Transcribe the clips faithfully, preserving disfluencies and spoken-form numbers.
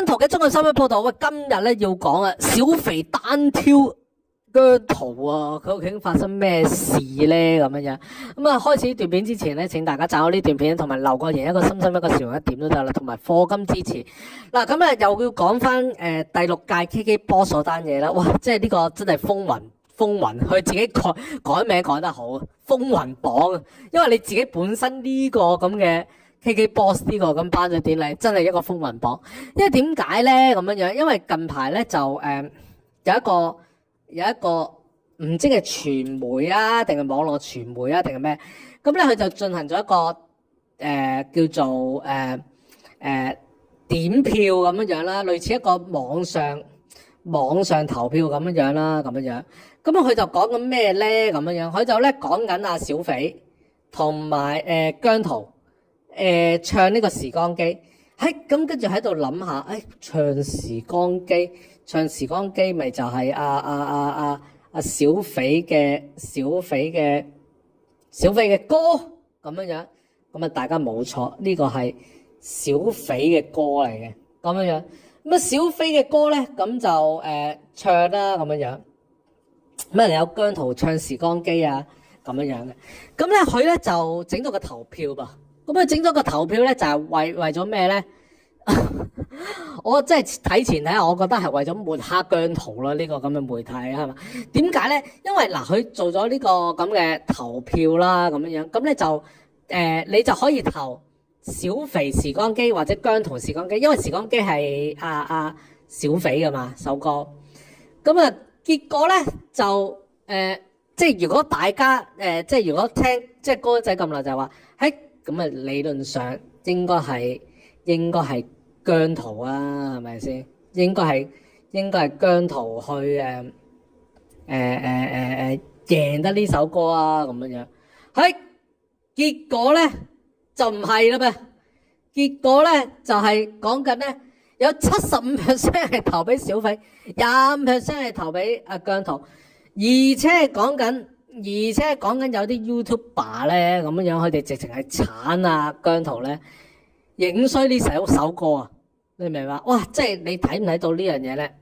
圖嘅中國新聞報道，喂，今日咧要講啊，小肥單挑姜濤啊，佢究竟發生咩事咧？咁樣樣咁啊，開始呢段片之前咧，請大家讚好呢段片，同埋留個言一個心心一個笑容一點都得啦，同埋課金支持。嗱，咁啊又要講翻誒第六屆 K K Boss 嗰單嘢啦，哇！即係呢個真係風雲風雲，佢自己改改名改得好，風雲榜，因為你自己本身呢個咁嘅。K K Boss 呢個咁頒獎典禮真係一個風雲榜，因為點解咧咁樣樣？因為近排咧就誒、呃、有一個有一個唔知係傳媒啊，定係網絡傳媒啊，定係咩？咁咧佢就進行咗一個誒、呃、叫做誒誒、呃呃、點票咁樣樣啦，類似一個網上網上投票咁樣樣啦，咁樣樣。咁啊佢就講緊咩咧？咁樣樣，佢就咧講緊阿小肥同埋誒姜濤。誒、呃、唱呢個時光機，喺咁跟住喺度諗下，誒、哎、唱時光機，唱時光機咪就係阿阿阿阿阿小肥嘅小肥嘅小肥嘅歌咁樣樣，咁啊大家冇錯，呢、這個係小肥嘅歌嚟嘅，咁樣樣，咁啊小肥嘅歌咧，咁就誒、呃、唱啦，咁樣樣，咁啊有姜濤唱時光機啊，咁樣樣嘅，咁咧佢咧就整咗個投票噃。咁佢整咗個投票咧，就係、是、為為咗咩咧？我真係睇前睇下，我覺得係為咗抹黑姜濤啦。呢、這個咁嘅媒體係嘛？點解咧？因為嗱，佢做咗呢個咁嘅投票啦，咁樣樣，咁咧就誒、呃，你就可以投小肥時光機或者姜濤時光機，因為時光機係阿阿小肥噶嘛首歌。咁啊，結果咧就誒、呃，即係如果大家誒、呃，即係如果聽即係歌仔咁耐就話喺。咁啊，理論上應該係應該係姜濤啊，係咪先？應該係應該係姜濤去誒誒誒誒誒贏得呢首歌啊，咁樣樣。喺結果咧就唔係啦噃，結果咧就係講緊咧有七十五 percent 係投俾小肥，廿五 percent 係投俾阿姜濤，而且講緊。而且講緊有啲 YouTuber 咧咁樣樣，佢哋直情係鏟啊姜濤咧，影衰呢首首歌啊！你明唔明白？哇！即係你睇唔睇到呢樣嘢咧？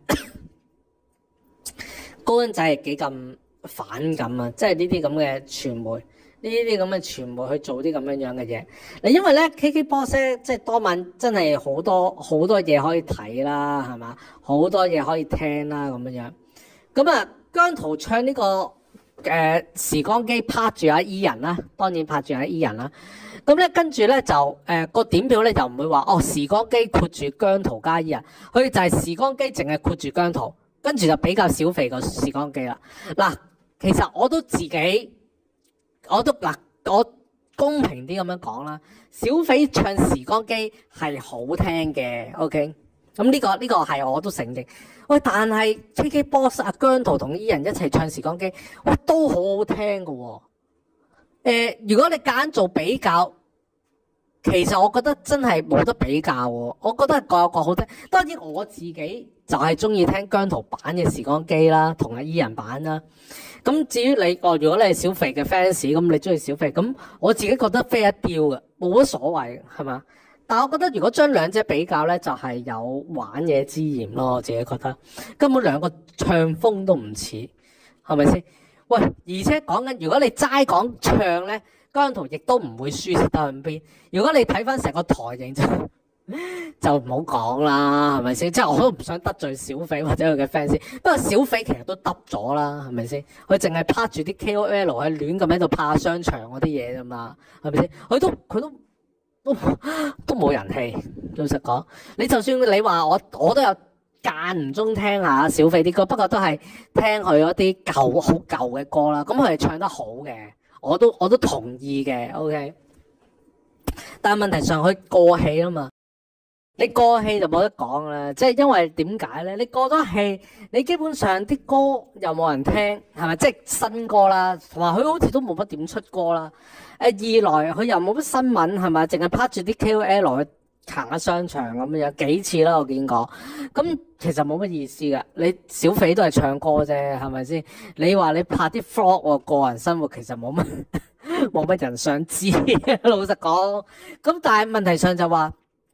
高恩仔係幾咁反感啊！即係呢啲咁嘅傳媒，呢啲咁嘅傳媒去做啲咁樣樣嘅嘢。嗱，因為咧 K K Boss 咧，即係當晚真係好多好多嘢可以睇啦，係嘛？好多嘢可以聽啦，咁樣樣。咁啊，姜濤唱呢個。誒、呃、時光機拍住阿 E 人啦，當然拍住阿 E 人啦。咁咧跟住咧就誒、呃、個點票咧就唔會話哦時光機括住姜濤加 E 人，佢就係時光機淨係括住姜濤，跟住就比較小肥個時光機啦。嗱，其實我都自己我都嗱我公平啲咁樣講啦，小肥唱時光機係好聽嘅 ，OK。咁呢、這個呢、這個係我都承認。喂，但係 K K Boss 阿姜濤同 E 人一齊唱時光機，喂都好好聽㗎喎、哦呃。如果你夾硬做比較，其實我覺得真係冇得比較喎、哦。我覺得各有各好聽。當然我自己就係中意聽姜濤版嘅時光機啦，同阿 E 人版啦。咁至於你哦，如果你係小肥嘅 fans，咁你中意小肥，咁我自己覺得飛一雕嘅，冇乜所謂，係嘛？但係我覺得如果將兩者比較咧，就係、是、有玩嘢之嫌咯。我自己覺得根本兩個唱風都唔似，係咪先？喂，而且講緊如果你齋講唱咧，姜濤亦都唔會輸蝕得向邊。如果你睇翻成個台型就就唔好講啦，係咪先？即係我都唔想得罪小肥或者佢嘅 fans。不過小肥其實都得咗啦，係咪先？佢淨係拍住啲 K O L 喺亂咁喺度拍商場嗰啲嘢啫嘛，係咪先？佢都佢都。都都冇人氣，老實講。你就算你話我，我都有間唔中聽下小肥啲歌，不過都係聽佢嗰啲舊好舊嘅歌啦。咁佢係唱得好嘅，我都我都同意嘅。OK，但係問題上佢過氣啊嘛，你過氣就冇得講啦。即係因為點解咧？你過咗氣，你基本上啲歌又冇人聽，係咪？即係新歌啦，同埋佢好似都冇乜點出歌啦。誒，二來佢又冇乜新聞，係咪？淨係拍住啲 K O L 去行下商場咁樣幾次啦，我見過。咁其實冇乜意思噶。你小肥都係唱歌啫，係咪先？你話你拍啲 vlog 個人生活，其實冇乜冇乜人想知，老實講。咁但係問題上就話，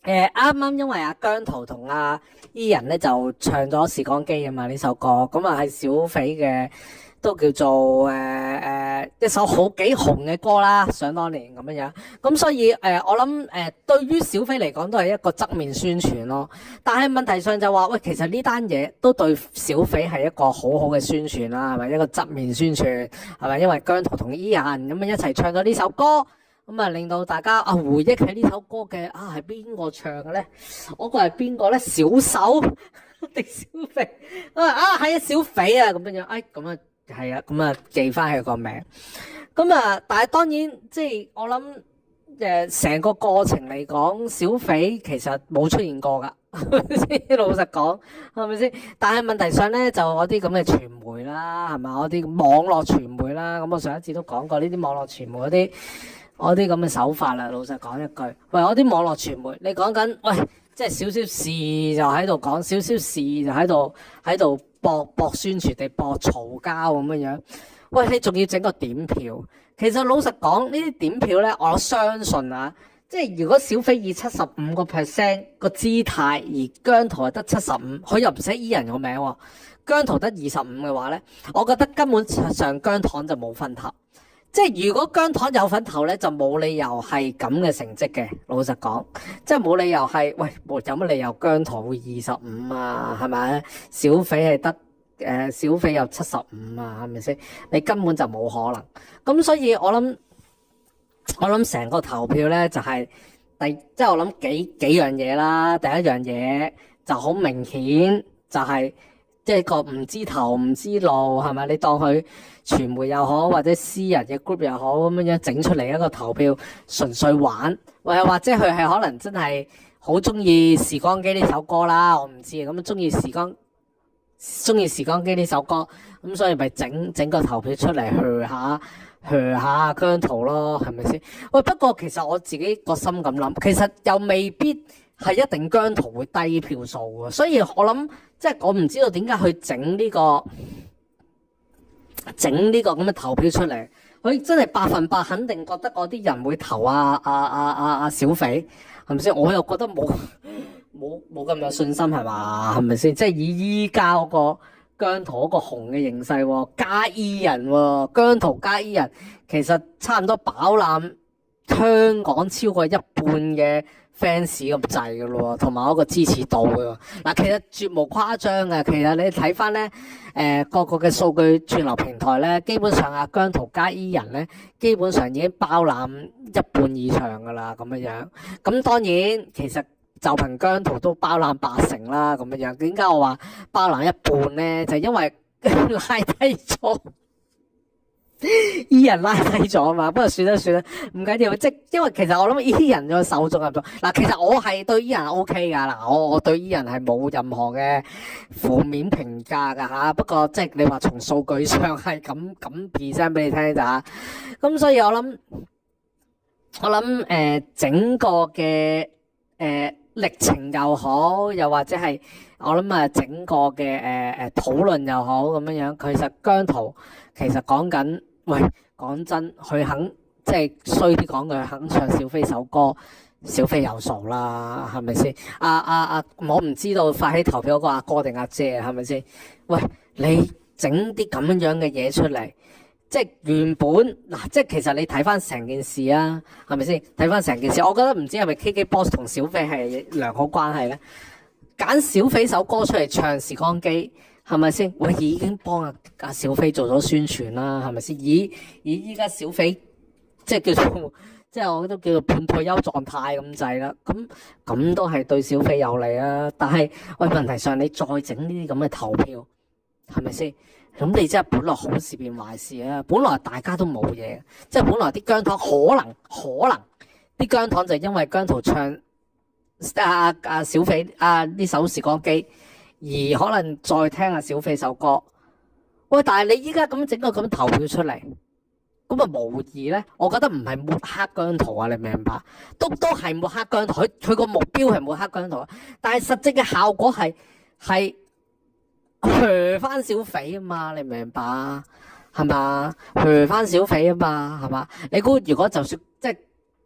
誒啱啱因為阿姜濤同阿伊人咧就唱咗《時光機》啊嘛呢首歌，咁啊係小斐嘅都叫做誒誒、呃呃、一首好幾紅嘅歌啦，想當年咁樣樣，咁所以誒、呃、我諗誒、呃、對於小斐嚟講都係一個側面宣傳咯，但係問題上就話喂，其實呢單嘢都對小斐係一個好好嘅宣傳啦，係咪一個側面宣傳係咪？因為姜濤同伊人咁樣一齊唱咗呢首歌。咁啊，令到大家啊回憶起呢首歌嘅啊係邊個唱嘅咧？嗰個係邊個咧？小手定小肥啊？啊係啊，小肥啊咁樣樣，哎咁啊係啊，咁啊記翻佢個名。咁啊，但係當然即係我諗誒，成個過程嚟講，小斐其實冇出現過噶，係咪先？老實講係咪先？但係問題上咧，就嗰啲咁嘅傳媒啦，係咪？嗰啲網絡傳媒啦，咁我上一次都講過呢啲網絡傳媒嗰啲。我啲咁嘅手法啦，老實講一句，喂，我啲網絡傳媒，你講緊，喂，即係少少事就喺度講，少少事就喺度喺度博博宣傳地博嘈交咁樣樣，喂，你仲要整個點票？其實老實講，呢啲點票咧，我相信啊，即係如果小斐以七十五個 percent 個姿態，而姜濤係得七十五，佢又唔寫伊人個名喎，姜濤得二十五嘅話咧，我覺得根本上姜糖就冇分頭。即係如果姜糖有份投咧，就冇理由係咁嘅成績嘅。老實講，即係冇理由係喂，有乜理由姜糖會二十五啊？係咪？小斐係得誒，小斐有七十五啊？係咪先？你根本就冇可能。咁所以我諗，我諗成個投票咧就係、是、第，即係我諗幾幾樣嘢啦。第一樣嘢就好明顯，就係即係個唔知頭唔知路，係咪？你當佢傳媒又好，或者私人嘅 group 又好，咁樣樣整出嚟一個投票，純粹玩，或或者佢係可能真係好中意《時光機》呢首歌啦，我唔知啊。咁中意時光，中意《時光機》呢首歌，咁所以咪整整個投票出嚟，噓下噓下姜濤咯，係咪先？喂，不過其實我自己個心咁諗，其實又未必係一定姜濤會低票數嘅，所以我諗即係我唔知道點解去整呢個。整呢個咁嘅投票出嚟，佢真係百分百肯定覺得嗰啲人會投啊啊啊啊啊小斐，係咪先？我又覺得冇冇冇咁有信心係嘛？係咪先？即係以依家嗰個姜濤嗰個紅嘅形勢，加伊人喎，姜濤加伊人，其實差唔多飽覽香港超過一半嘅 fans 咁滯嘅咯，同埋嗰個支持度嘅。嗱，其實絕無誇張嘅。其實你睇翻咧，誒、呃、各個嘅數據串流平台咧，基本上阿姜濤加伊人咧，基本上已經包攬一半以上噶啦，咁樣樣。咁當然，其實就憑姜濤都包攬八成啦，咁樣樣。點解我話包攬一半咧？就係、因為拉低咗。伊人拉低咗啊嘛，不過算啦算啦，唔緊要，即係因為其實我諗伊人個受眾入咗嗱，其實我係對伊人 O K 噶嗱，我我對伊人係冇任何嘅負面評價噶吓，不過即係你話從數據上係咁咁 present 俾你聽咋，咁所以我諗我諗誒、呃、整個嘅誒歷程又好，又或者係我諗啊整個嘅誒誒討論又好咁樣樣，其實姜濤其實講緊。喂，講真，佢肯即係衰啲講句，肯唱小斐首歌，小斐有數啦，係咪先？啊啊啊！我唔知道發起投票嗰個阿哥定阿姐係咪先？喂，你整啲咁樣嘅嘢出嚟，即係原本嗱，即係其實你睇翻成件事啊，係咪先？睇翻成件事，我覺得唔知係咪 K K Box 同小斐係良好關係咧？揀小斐首歌出嚟唱《時光機》。係咪先？喂，已經幫阿阿小斐做咗宣傳啦，係咪先？以以依家小斐即係叫做即係我都叫做半退休狀態咁滯啦。咁咁都係對小斐有利啊。但係喂，問題上你再整呢啲咁嘅投票，係咪先？咁你真係本來好事變壞事啊！本來大家都冇嘢，即係本來啲姜糖可能可能啲姜糖就因為姜濤唱阿阿小斐啊呢首《時光機》。而可能再聽下小斐首歌，喂！但係你依家咁整個咁投票出嚟，咁啊無疑咧，我覺得唔係抹黑姜濤啊，你明白？都都係抹黑姜濤，佢佢個目標係抹黑姜濤，但係實際嘅效果係係噓翻小斐啊嘛，你明白？係嘛？噓翻小斐啊嘛，係嘛？你估如果就算即係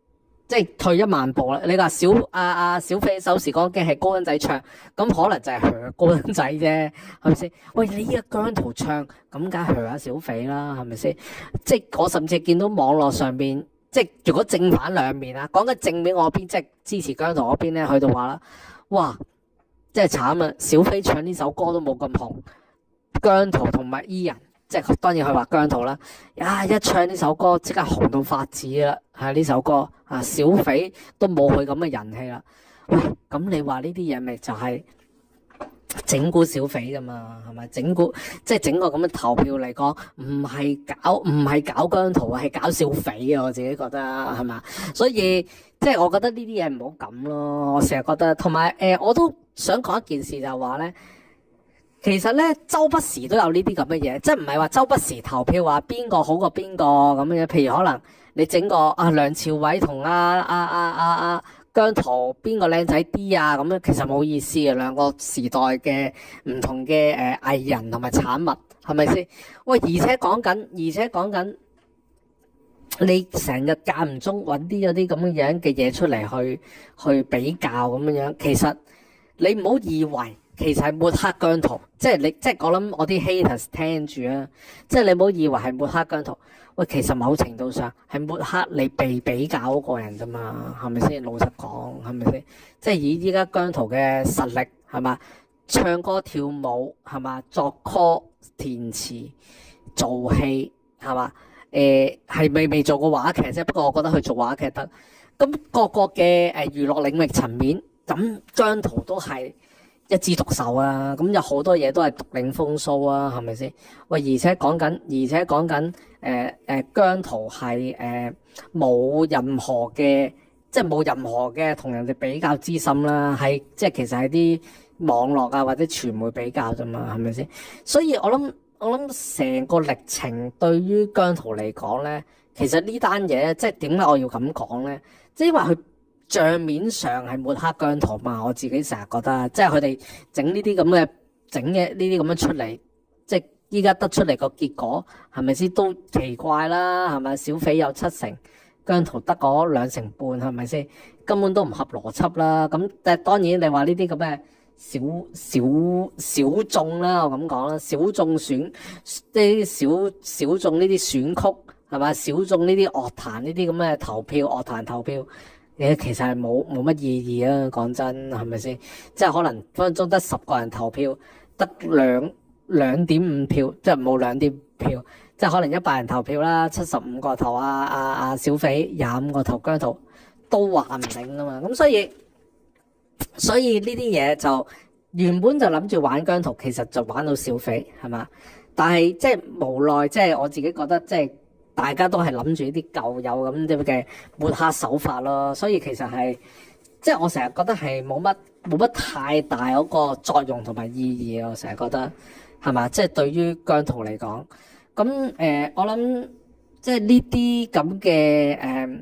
即係退一萬步啦。你話小阿阿、啊、小斐手時光機係高登仔唱，咁可能就係佢高登仔啫，係咪先？喂，你依個姜濤唱，咁梗係佢阿小斐啦，係咪先？即係我甚至見到網絡上邊，即係如果正反兩面啊，講緊正面嗰邊，即係支持姜濤嗰邊咧，去到話啦，哇，真係慘啊！小斐唱呢首歌都冇咁紅，姜濤同埋 Ian。即係當然佢話姜濤啦，啊一唱呢首歌即刻紅到發紫啦，係呢首歌啊，小斐都冇佢咁嘅人氣啦。喂，咁你話呢啲嘢咪就係整蠱小斐㗎嘛？係咪整蠱？即係整個咁嘅投票嚟講，唔係搞唔係搞姜濤啊，係搞小斐啊！我自己覺得係嘛，所以即係我覺得呢啲嘢唔好咁咯。我成日覺得，同埋誒，我都想講一件事就係話咧。其實咧，周不時都有呢啲咁嘅嘢，即係唔係話周不時投票話邊個好過邊個咁樣。譬如可能你整個啊梁朝偉同阿阿阿阿阿姜濤邊個靚仔啲啊咁樣，其實冇意思嘅，兩個時代嘅唔同嘅誒藝人同埋產物，係咪先？喂，而且講緊，而且講緊，你成日間唔中揾啲嗰啲咁樣嘅嘢出嚟去去比較咁樣，其實你唔好以為。其實係抹黑姜濤，即係你，即係我諗我啲 haters 聽住啊，即係你唔好以為係抹黑姜濤，喂，其實某程度上係抹黑你被比較嗰個人啫嘛，係咪先？老實講，係咪先？即係以依家姜濤嘅實力係嘛，唱歌跳舞係嘛，作歌填詞做戲係嘛，誒係未未做過話劇啫，不過我覺得佢做話劇得。咁各個嘅誒娛樂領域層面，咁姜濤都係一枝獨秀啊！咁有好多嘢都係獨領風騷啊，係咪先？喂，而且講緊，而且講緊，誒誒姜濤係誒冇任何嘅，即係冇任何嘅同人哋比較之心啦，係即係其實係啲網絡啊或者傳媒比較啫嘛，係咪先？所以我諗我諗成個歷程對於姜濤嚟講咧，其實呢單嘢即係點解我要咁講咧？即係因為佢。賬面上係抹黑姜濤嘛，我自己成日覺得，即係佢哋整呢啲咁嘅整嘅呢啲咁樣出嚟，即係依家得出嚟個結果係咪先都奇怪啦？係咪？小斐有七成，姜濤得嗰兩成半，係咪先？根本都唔合邏輯啦。咁但係當然你話呢啲咁嘅小小小眾啦，我咁講啦，小眾選啲小小眾呢啲選曲係咪？小眾呢啲樂壇呢啲咁嘅投票樂壇投票。誒，其實係冇冇乜意義啊！講真，係咪先？即係可能分分鐘得十個人投票，得兩兩點五票，即係冇兩點票，即係可能一百人投票啦，七十五個投啊啊啊小斐，廿五個投姜濤，都話唔定啊嘛！咁所以所以呢啲嘢就原本就諗住玩姜濤，其實就玩到小斐係嘛？但係即係無奈，即係我自己覺得即係。大家都係諗住啲舊有咁啲嘅抹黑手法咯，所以其實係即係我成日覺得係冇乜冇乜太大嗰個作用同埋意義啊！我成日覺得係嘛，即係對於姜濤嚟講，咁誒、呃、我諗即係呢啲咁嘅誒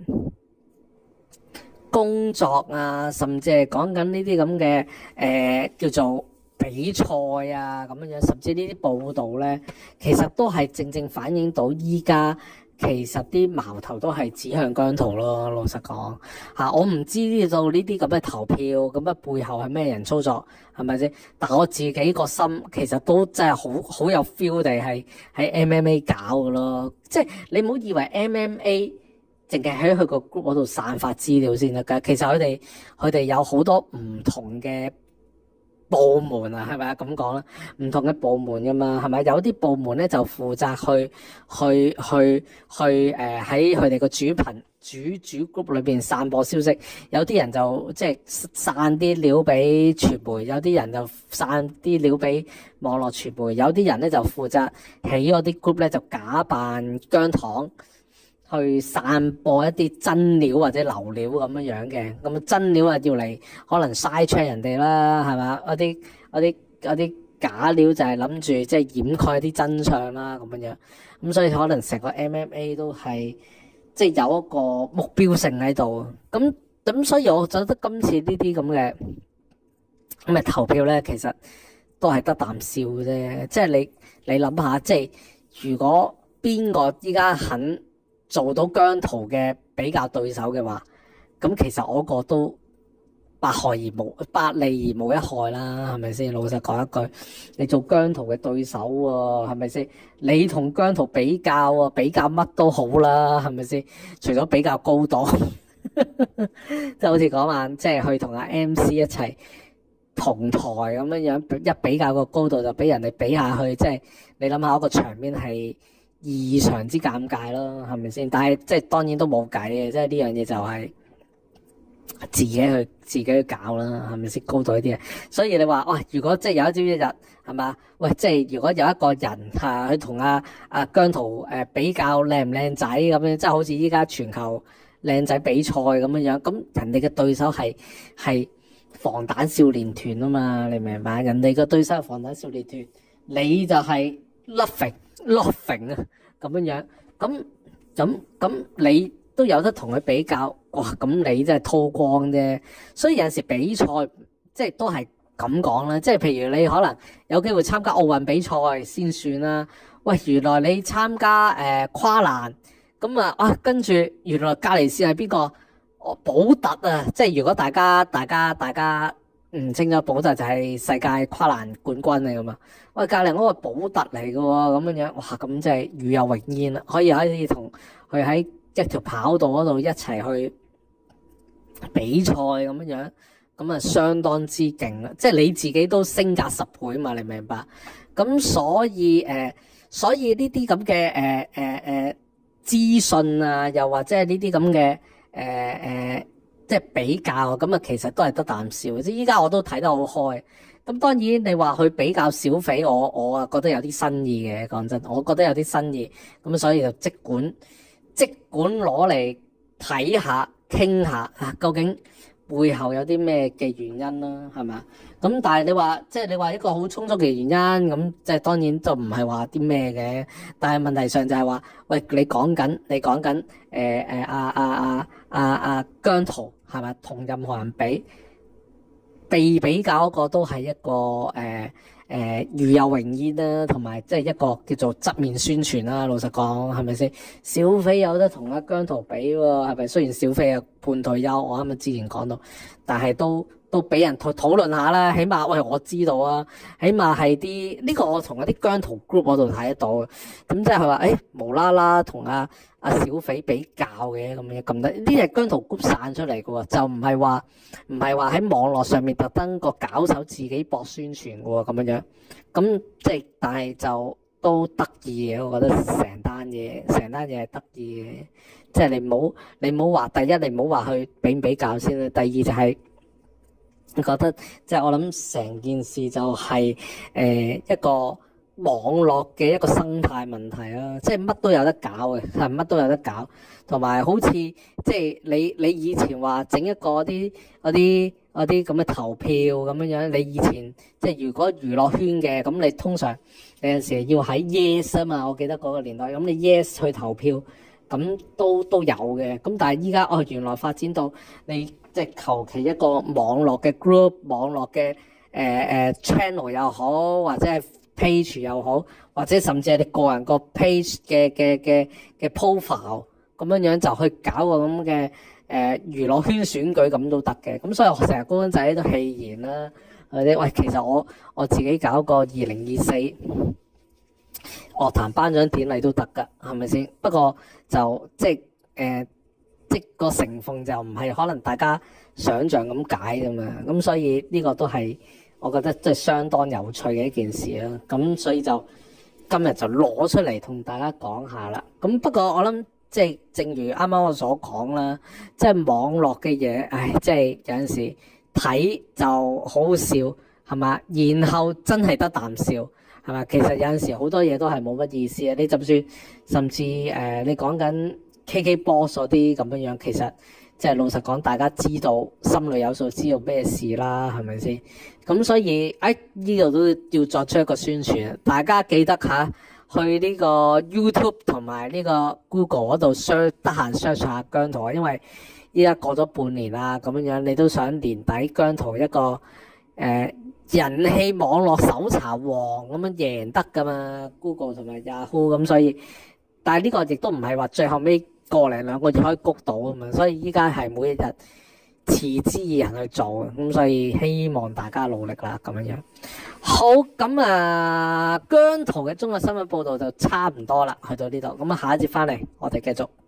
工作啊，甚至係講緊呢啲咁嘅誒叫做比賽啊咁樣樣，甚至呢啲報導咧，其實都係正正反映到依家。其實啲矛頭都係指向姜濤咯，老實講嚇，我唔知道呢啲咁嘅投票咁嘅背後係咩人操作，係咪先？但我自己個心其實都真係好好有 feel 地係喺 M M A 搞嘅咯，即係你唔好以為 M M A 淨係喺佢個 group 嗰度散發資料先得㗎，其實佢哋佢哋有好多唔同嘅。部門啊，係咪啊咁講啦？唔同嘅部門噶嘛，係咪？有啲部門咧就負責去去去去誒喺佢哋個主頻主主 group 裏邊散播消息，有啲人就即係散啲料俾傳媒，有啲人就散啲料俾網絡傳媒，有啲人咧就負責喺嗰啲 group 咧就假扮姜糖。去散播一啲真料或者流料咁樣樣嘅，咁真料啊要嚟可能嘥出人哋啦，係嘛？嗰啲嗰啲嗰啲假料就係諗住即係掩蓋啲真相啦，咁樣樣。咁所以可能成個 M M A 都係即係有一個目標性喺度。咁咁所以我覺得今次呢啲咁嘅咁嘅投票咧，其實都係得啖笑啫。即係你你諗下，即係如果邊個依家肯做到姜濤嘅比較對手嘅話， 咁其實我個都百害而無百利而無一害啦，係咪先？老實講一句，你做姜濤嘅對手喎，係咪先？你同姜濤比較啊，比較乜都好啦，係咪先？除咗比較高度，即係好似嗰晚即係去同阿 M C 一齊同台咁樣樣，一比較個高度就俾人哋比下去，即係你諗下個場面係異常之尷尬咯，係咪先？但係即係當然都冇計嘅，即係呢樣嘢就係自己去自己去搞啦，係咪先？高度呢啲嘢，所以你話喂，如果即係有一朝一日係嘛？喂，即係如果有一個人嚇去同阿阿姜濤誒比較靚唔靚仔咁樣，即係好似依家全球靚仔比賽咁樣樣，咁人哋嘅對手係係防彈少年團啊嘛，你明白？人哋嘅對手係防彈少年團，你就係 nothing nothing 啊咁樣樣，咁咁咁你都有得同佢比較，哇！咁你真係韜光啫。所以有陣時比賽即係都係咁講啦，即係譬如你可能有機會參加奧運比賽先算啦。喂，原來你參加誒、呃、跨欄咁啊，啊跟住原來隔離線係邊個？哦，寶特啊！即係如果大家大家大家唔清楚，寶特就係世界跨欄冠軍嚟噶嘛。喂，隔離嗰個寶特嚟嘅喎，咁樣樣，哇！咁即係與有榮焉啦，可以可以同佢喺一條跑道嗰度一齊去比賽咁樣樣，咁啊相當之勁啦！即係你自己都升格十倍嘛，你明白？咁所以誒、呃，所以呢啲咁嘅誒誒誒資訊啊，又或者係呢啲咁嘅。誒誒、呃，即係比較咁啊，其實都係得啖笑。即係依家我都睇得好開。咁當然你話去比較小肥，我我啊覺得有啲新意嘅。講真，我覺得有啲新意。咁所以就即管即管攞嚟睇下、傾下啊，究竟背後有啲咩嘅原因啦，係咪？咁但係你話即係你話一個好充足嘅原因，咁即係當然就唔係話啲咩嘅。但係問題上就係話，喂，你講緊你講緊誒誒阿阿阿阿阿姜濤係咪同任何人比被比較嗰個都係一個誒誒與有榮焉啦，同埋即係一個叫做側面宣傳啦。老實講係咪先？小飛有得同阿姜濤比喎，係咪？雖然小飛啊半退休，我啱啱之前講到，但係都。都俾人討討論下啦，起碼喂我知道啊，起碼係啲呢個我同一啲姜濤 group 嗰度睇得到嘅，咁即係佢話誒無啦啦同阿阿小肥比較嘅咁樣咁得，呢啲係姜濤 group 散出嚟嘅喎，就唔係話唔係話喺網絡上面特登個搞手自己博宣傳嘅喎咁樣樣，咁即係但係就都得意嘅，我覺得成單嘢成單嘢係得意嘅，即係你唔好你唔好話第一你唔好話去比唔比較先啦，第二就係、是。我覺得即係我諗成件事就係、是、誒、呃、一個網絡嘅一個生態問題啦，即係乜都有得搞嘅，係乜都有得搞，同埋好似即係你你以前話整一個啲嗰啲嗰啲咁嘅投票咁樣樣，你以前即係如果娛樂圈嘅咁，你通常有陣時要喺 Yes 啊嘛，我記得嗰個年代，咁你 Yes 去投票，咁都都有嘅，咁但係依家哦原來發展到你。即係求其一個網絡嘅 group、網絡嘅誒誒 channel 又好，或者係 page 又好，或者甚至係你個人個 page 嘅嘅嘅嘅 profile 咁樣樣就去搞個咁嘅誒娛樂圈選舉咁都得嘅。咁所以我成日高登仔都戲言啦，或者喂，其實我我自己搞個二零二四樂壇頒獎典禮都得㗎，係咪先？不過就即係誒。呃即個成分就唔係可能大家想像咁解㗎嘛，咁所以呢個都係我覺得即係相當有趣嘅一件事啦。咁所以就今日就攞出嚟同大家講下啦。咁不過我諗即係正如啱啱我所講啦，即係網絡嘅嘢，唉，即係有陣時睇就好好笑係嘛，然後真係得啖笑係嘛。其實有陣時好多嘢都係冇乜意思啊。你就算甚至誒、呃，你講緊。K K Boss 嗰啲咁樣樣，其實即係老實講，大家知道心裏有數，知道咩事啦，係咪先？咁所以誒呢度都要作出一個宣傳，大家記得吓去呢個 YouTube 同埋呢個 Google 嗰度 search，得閒 search 下姜濤啊，因為依家過咗半年啦，咁樣樣你都想年底姜濤一個誒、呃、人氣網絡搜查王咁樣贏得噶嘛 ，Google 同埋 Yahoo 咁，所以但係呢個亦都唔係話最後尾。個零兩個月可以谷到啊嘛，所以依家係每一日持之以恒去做嘅，咁所以希望大家努力啦，咁樣樣。好，咁啊，姜濤嘅中國新聞報道就差唔多啦，去到呢度，咁啊下一節翻嚟，我哋繼續。